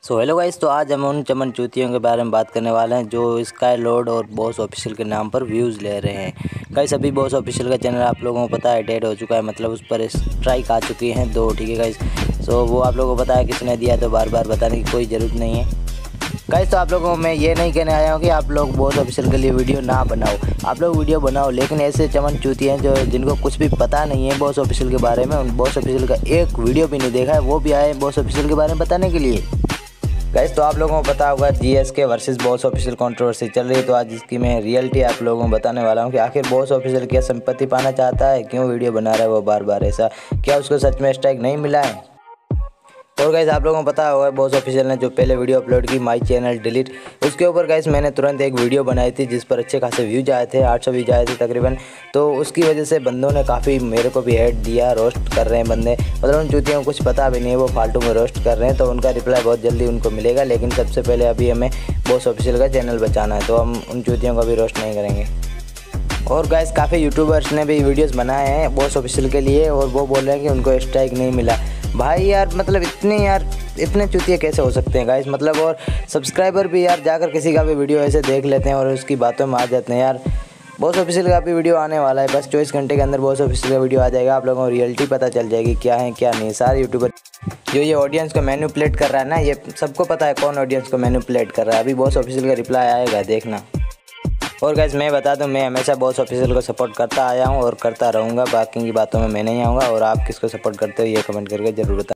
So hello guys, तो आज हम उन चमन चूतियों के बारे में बात करने वाले हैं जो स्काई लॉर्ड और बॉस ऑफिशियल के नाम पर व्यूज़ ले रहे हैं। गाइस अभी बॉस ऑफिशियल का चैनल आप लोगों को पता है डेड हो चुका है, मतलब उस पर स्ट्राइक आ चुकी हैं 2। ठीक है गाइस, सो वो आप लोगों को पता है किसने दिया, तो बार बार बताने की कोई ज़रूरत नहीं है गाइस। तो आप लोगों को मैं ये नहीं कहने आया हूँ कि आप लोग बॉस ऑफिशियल के लिए वीडियो ना बनाओ, आप लोग वीडियो बनाओ, लेकिन ऐसे चमन चूती हैं जो जिनको कुछ भी पता नहीं है बॉस ऑफिशियल के बारे में, उन बॉस ऑफिशियल का एक वीडियो भी नहीं देखा है, वो भी आए बॉस ऑफिशियल के बारे में बताने के लिए। गाइस तो आप लोगों को पता होगा GSK versus boss official controversy चल रही है, तो आज इसकी मैं रियलिटी आप लोगों को बताने वाला हूं कि आखिर बॉस ऑफिशियल क्या संपत्ति पाना चाहता है, क्यों वीडियो बना रहा है वो बार बार ऐसा, क्या उसको सच में स्ट्राइक नहीं मिला है। और गाइस आप लोगों को पता होगा बॉस ऑफिशियल ने जो पहले वीडियो अपलोड की माई चैनल डिलीट, उसके ऊपर गाइस मैंने तुरंत एक वीडियो बनाई थी जिस पर अच्छे खासे व्यूज आए थे, 800 व्यूज आए थे तकरीबन। तो उसकी वजह से बंदों ने काफ़ी मेरे को भी हेट दिया, रोस्ट कर रहे हैं बंदे, मतलब उन चूतियों को कुछ पता भी नहीं है, वो फालतू में रोस्ट कर रहे हैं। तो उनका रिप्लाई बहुत जल्दी उनको मिलेगा, लेकिन सबसे पहले अभी हमें बॉस ऑफिशियल का चैनल बचाना है, तो हम उन चूतियों का भी रोस्ट नहीं करेंगे। और गाइस काफ़ी यूट्यूबर्स ने भी वीडियोस बनाए हैं बॉस ऑफिशियल के लिए, और वो बोल रहे हैं कि उनको स्ट्राइक नहीं मिला। भाई यार मतलब इतने चूतिए कैसे हो सकते हैं गाइस, मतलब और सब्सक्राइबर भी यार जाकर किसी का भी वीडियो ऐसे देख लेते हैं और उसकी बातों में आ जाते हैं यार। बॉस ऑफिशियल का भी वीडियो आने वाला है, बस 24 घंटे के अंदर बॉस ऑफिशियल का वीडियो आ जाएगा, आप लोगों को रियलिटी पता चल जाएगी क्या है क्या नहीं। सारे यूट्यूबर जो ये ऑडियंस को मैनिपुलेट कर रहा है ना, ये सबको पता है कौन ऑडियंस को मैनिपुलेट कर रहा है। अभी बॉस ऑफिशियल का रिप्लाई आएगा, देखना। और गाइस मैं बता दूं, मैं हमेशा बॉस ऑफिशियल को सपोर्ट करता आया हूं और करता रहूंगा, बाकी की बातों में मैं नहीं आऊँगा। और आप किसको सपोर्ट करते हो ये कमेंट करके ज़रूर बताएं।